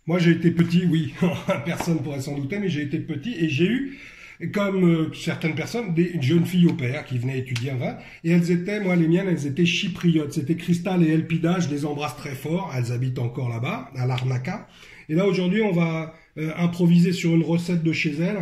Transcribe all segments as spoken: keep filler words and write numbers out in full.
Moi, j'ai été petit, oui, personne pourrait s'en douter, mais j'ai été petit et j'ai eu, comme euh, certaines personnes, des jeunes filles au pair qui venaient étudier un vin. Et elles étaient, moi, les miennes, elles étaient chypriotes. C'était Cristal et Elpida, je les embrasse très fort. Elles habitent encore là-bas, à Larnaca. Et là, aujourd'hui, on va euh, improviser sur une recette de chez elles.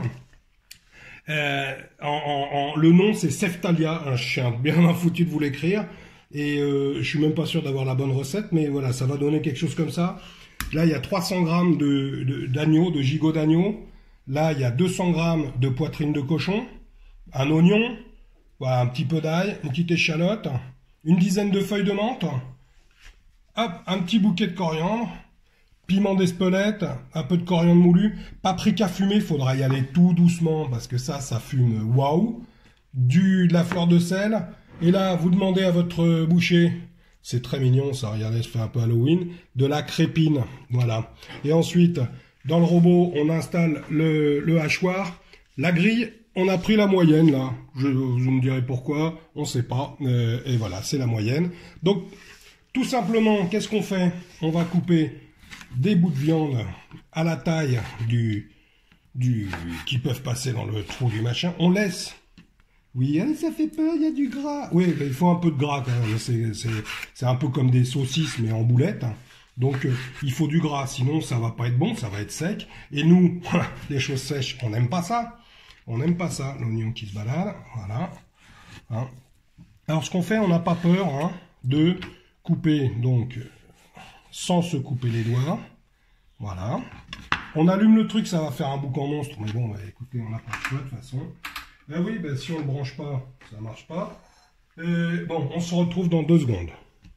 Euh, en, en, en, le nom, c'est Seftalia. Hein, je suis bien foutu de vous l'écrire. Et euh, je suis même pas sûr d'avoir la bonne recette, mais voilà, ça va donner quelque chose comme ça. Là, il y a trois cents grammes de, de, d'agneau, de gigot d'agneau. Là, il y a deux cents grammes de poitrine de cochon, un oignon, voilà, un petit peu d'ail, une petite échalote, une dizaine de feuilles de menthe, hop, un petit bouquet de coriandre, piment d'Espelette, un peu de coriandre moulu, paprika fumée, il faudra y aller tout doucement parce que ça, ça fume waouh, du de la fleur de sel. Et là, vous demandez à votre boucher, c'est très mignon ça, regardez, je fais un peu Halloween, de la crépine, voilà. Et ensuite, dans le robot, on installe le, le hachoir. La grille, on a pris la moyenne là. Je, vous me direz pourquoi, on ne sait pas. Euh, et voilà, c'est la moyenne. Donc, tout simplement, qu'est-ce qu'on fait? On va couper des bouts de viande à la taille du, du qui peuvent passer dans le trou du machin. On laisse. Oui, allez, ça fait peur, il y a du gras. Oui, ben, il faut un peu de gras quand même. C'est un peu comme des saucisses, mais en boulettes. Donc, euh, il faut du gras, sinon ça va pas être bon, ça va être sec. Et nous, les choses sèches, on n'aime pas ça. On n'aime pas ça, l'oignon qui se balade. Voilà. Hein. Alors, ce qu'on fait, on n'a pas peur hein, de couper, donc, sans se couper les doigts. Voilà. On allume le truc, ça va faire un boucan monstre. Mais bon, bah, écoutez, on n'a pas le choix de toute façon. Ben oui, ben, si on ne le branche pas, ça ne marche pas. Et, bon, on se retrouve dans deux secondes.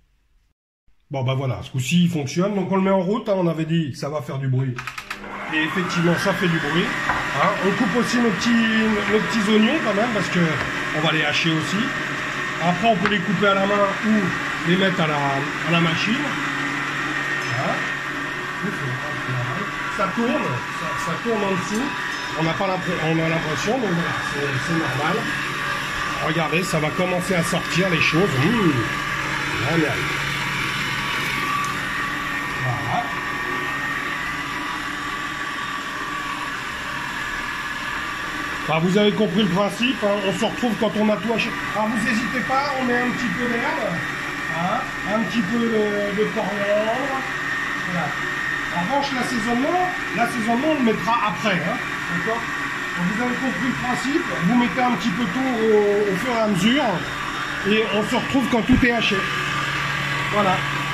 Bon, ben voilà, ce coup-ci, il fonctionne. Donc, on le met en route. Hein, on avait dit que ça va faire du bruit. Et effectivement, ça fait du bruit. Hein, on coupe aussi nos petits, nos petits oignons quand même, parce que on va les hacher aussi. Après, on peut les couper à la main ou les mettre à la, à la machine. Voilà. Ça tourne, ça, ça tourne en dessous. On n'a pas l'impression, mais voilà, c'est normal. Regardez, ça va commencer à sortir les choses. Mmh, génial. Voilà. Bah, vous avez compris le principe, hein. On se retrouve quand on a tout haché. Alors vous n'hésitez pas, on met un petit peu d'herbe, hein, un petit peu de, de coriandre. Voilà. En revanche, l'assaisonnement, l'assaisonnement, on le mettra après. Hein. D'accord? Vous avez compris le principe, vous mettez un petit peu tout au, au fur et à mesure, et on se retrouve quand tout est haché. Voilà.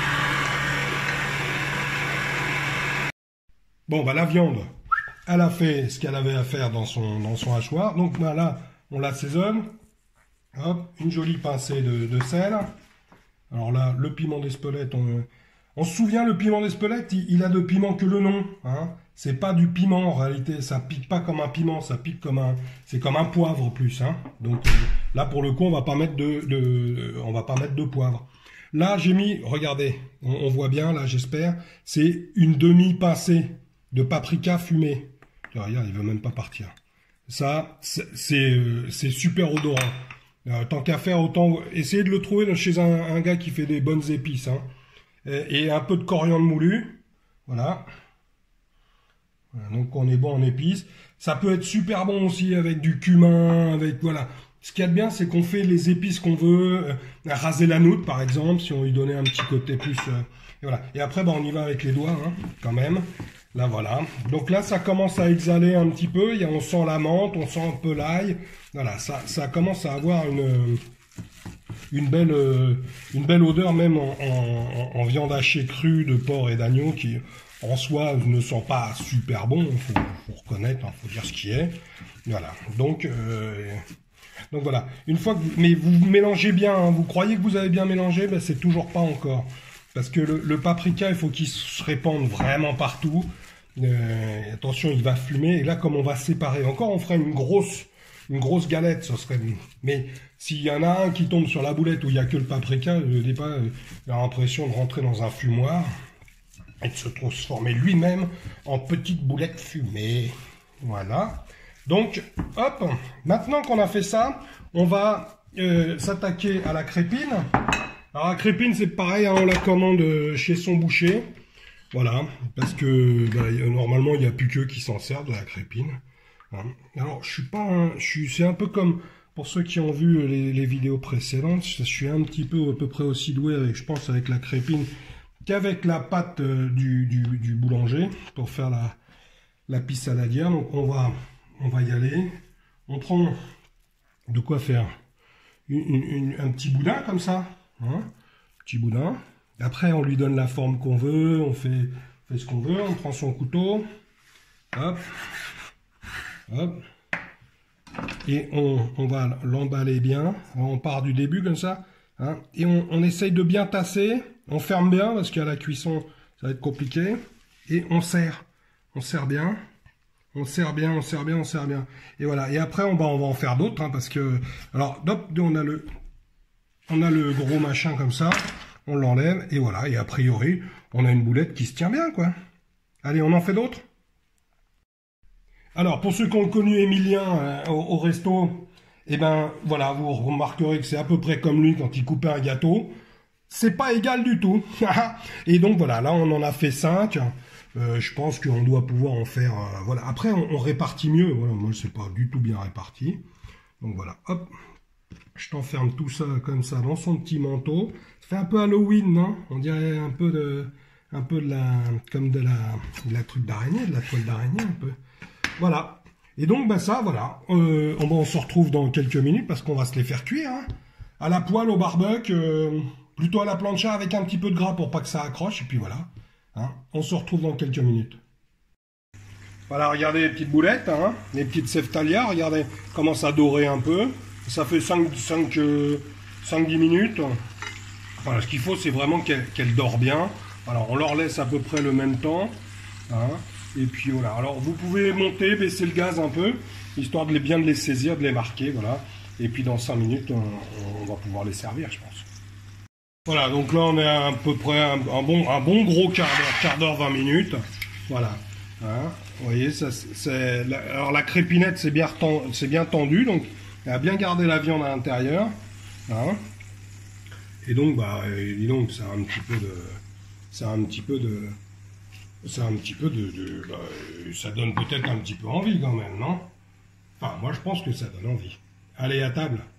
Bon, bah la viande, elle a fait ce qu'elle avait à faire dans son, dans son hachoir. Donc bah, là, on l'assaisonne. Hop, une jolie pincée de, de sel. Alors là, le piment d'Espelette, on, on se souvient, le piment d'Espelette, il, il a de piment que le nom. Hein. C'est pas du piment en réalité, ça pique pas comme un piment, ça pique comme un, c'est comme un poivre plus. Hein. Donc euh, là pour le coup, on va pas mettre de, de, on va pas mettre de poivre. Là j'ai mis, regardez, on, on voit bien là, j'espère, c'est une demi pincée de paprika fumé. Regarde, il veut même pas partir. Ça, c'est euh, c'est super odorant. Euh, tant qu'à faire, autant essayer de le trouver chez un, un gars qui fait des bonnes épices. Hein. Et, et un peu de coriandre moulu, voilà. Donc on est bon en épices. Ça peut être super bon aussi avec du cumin, avec voilà. Ce qu'il y a de bien, c'est qu'on fait les épices qu'on veut. Euh, raser la noutre par exemple, si on lui donnait un petit côté plus. Euh, et voilà. Et après, bah, on y va avec les doigts, hein, quand même. Là voilà. Donc là, ça commence à exhaler un petit peu. On sent la menthe, on sent un peu l'ail. Voilà, ça, ça commence à avoir une une belle euh, une belle odeur même en, en, en viande hachée crue de porc et d'agneau qui en soi ne sent pas super bon, il faut, faut reconnaître, il hein, faut dire ce qui est. Voilà, donc, euh, donc voilà. Une fois que vous, mais vous mélangez bien, hein, vous croyez que vous avez bien mélangé, ben c'est toujours pas encore. Parce que le, le paprika, il faut qu'il se répande vraiment partout. Euh, attention, il va fumer. Et là, comme on va séparer encore, on ferait une grosse, une grosse galette, ce serait. Mais s'il y en a un qui tombe sur la boulette où il n'y a que le paprika, je dis pas, il a l'impression de rentrer dans un fumoir et de se transformer lui-même en petite boulette fumée. Voilà. Donc, hop, maintenant qu'on a fait ça, on va euh, s'attaquer à la crépine. Alors la crépine, c'est pareil, hein, on la commande chez son boucher. Voilà, parce que bah, normalement il n'y a plus qu'eux qui s'en servent de la crépine. Hein. Alors je suis pas, un, je suis, c'est un peu comme pour ceux qui ont vu les, les vidéos précédentes, je suis un petit peu à peu près aussi doué avec, je pense, avec la crépine qu'avec la pâte euh, du, du, du boulanger pour faire la, la pisse saladière. Donc on va, on va y aller. On prend de quoi faire une, une, une, un petit boudin comme ça, hein, petit boudin. Après, on lui donne la forme qu'on veut, on fait, fait ce qu'on veut, on prend son couteau, hop, hop, et on, on va l'emballer bien. On part du début comme ça, hein, et on, on essaye de bien tasser, on ferme bien parce qu'à la cuisson, ça va être compliqué, et on serre, on serre bien, on serre bien, on serre bien, on serre bien. Et voilà, et après, on va, on va en faire d'autres, hein, parce que, alors, hop, on a le, on a le gros machin comme ça. On l'enlève, et voilà, et a priori, on a une boulette qui se tient bien, quoi. Allez, on en fait d'autres. Alors, pour ceux qui ont connu Emilien euh, au, au resto, eh ben, voilà, vous remarquerez que c'est à peu près comme lui quand il coupait un gâteau. C'est pas égal du tout. Et donc, voilà, là, on en a fait cinq. Euh, je pense qu'on doit pouvoir en faire... Euh, voilà. Après, on, on répartit mieux. Voilà, moi, c'est pas du tout bien réparti. Donc, voilà, hop. Je t'enferme tout ça comme ça dans son petit manteau. Ça fait un peu Halloween, non? On dirait un peu de, un peu de la, comme de la, de la truc d'araignée, de la toile d'araignée un peu. Voilà. Et donc, ben ça, voilà. Euh, on, on se retrouve dans quelques minutes parce qu'on va se les faire cuire, hein. À la poêle, au barbecue, euh, plutôt à la plancha avec un petit peu de gras pour pas que ça accroche. Et puis voilà. Hein. On se retrouve dans quelques minutes. Voilà, regardez les petites boulettes, hein, les petites ceftalia. Regardez comment ça dorait un peu. Ça fait cinq dix minutes. Voilà, ce qu'il faut, c'est vraiment qu'elle qu'elle dort bien. Alors, on leur laisse à peu près le même temps. Hein, et puis voilà. Alors, vous pouvez monter, baisser le gaz un peu, histoire de les, bien de les saisir, de les marquer. Voilà. Et puis, dans cinq minutes, on, on va pouvoir les servir, je pense. Voilà, donc là, on est à, à peu près un, un, bon, un bon gros quart d'heure, quart d'heure, vingt minutes. Voilà. Hein, vous voyez, ça, c'est, alors la crépinette, c'est bien, bien tendu, donc elle a bien gardé la viande à l'intérieur. Hein. Et donc, bah, dis donc, c'est un petit peu de, c'est un petit peu de, c'est un petit peu de, de bah, ça donne peut-être un petit peu envie quand même, non? Enfin, moi, je pense que ça donne envie. Allez, à table.